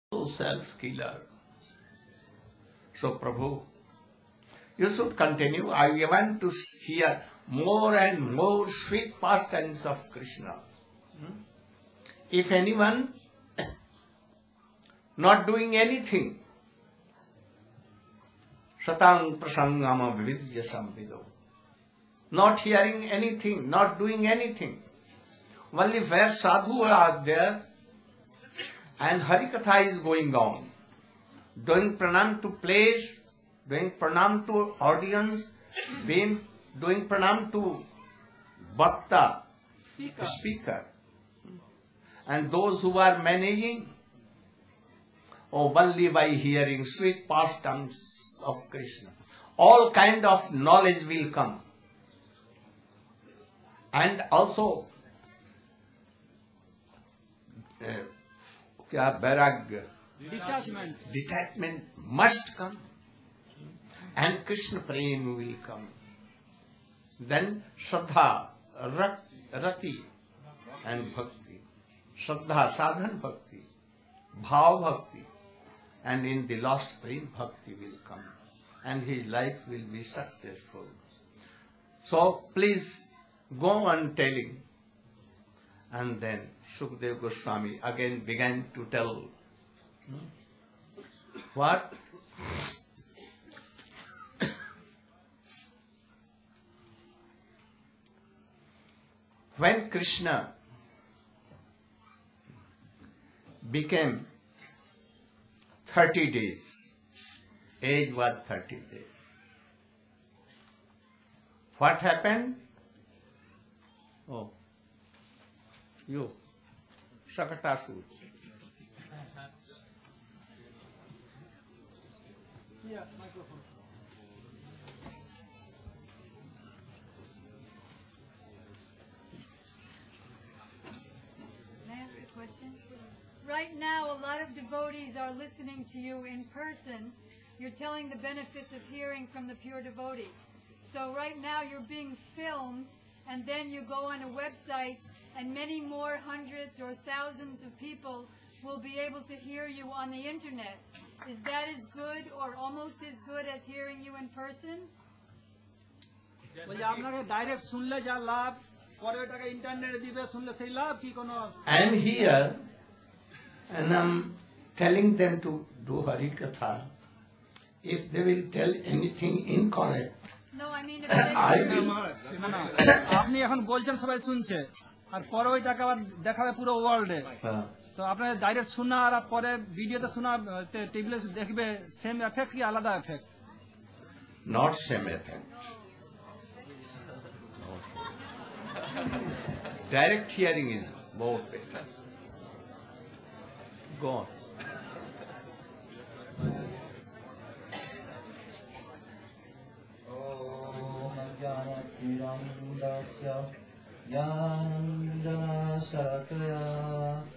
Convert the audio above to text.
So self-killer. So Prabhu, you should continue. I want to hear more and more sweet pastimes of Krishna. If anyone not doing anything, satang prasangama vividya samvido, not hearing anything, not doing anything, only where sadhu are there and Harikatha is going on, doing pranam to place, doing pranam to audience, doing pranam to bhakta, speaker, and those who are managing, only by hearing sweet pastimes of Krishna, all kind of knowledge will come. And also, vairagya, detachment must come, and Krishna prema will come. Then Shraddha, Rati and Bhakti. Shraddha, sadhan bhakti, bhav bhakti, and in the last prema bhakti will come, and his life will be successful. So please go on telling. And then Sukadeva Goswami again began to tell what? When Krishna became 30 days, age was 30 days. What happened? Oh, you, Shakatasur. Yeah, microphone. Can I ask a question? Right now, a lot of devotees are listening to you in person. You're telling the benefits of hearing from the pure devotee. So right now, you're being filmed, and then you go on a website, and many more hundreds or thousands of people will be able to hear you on the internet. Is that as good or almost as good as hearing you in person? I am here and I am telling them to do Harikatha. If they will tell anything incorrect, No, I mean if I they... will. আপনি এখন বলছেন সবাই শুনছে আর পরে ওই টাকা আবার দেখাবে পুরো ওয়ার্ল্ডে তো আপনার ডাইরেক্ট শোনা আর পরে ভিডিওতে শোনা টিভিতে দেখবে সেম এফেক্ট কি আলাদা effect Not same effect. Direct hearing is more better. Go on. Jnana Shakaya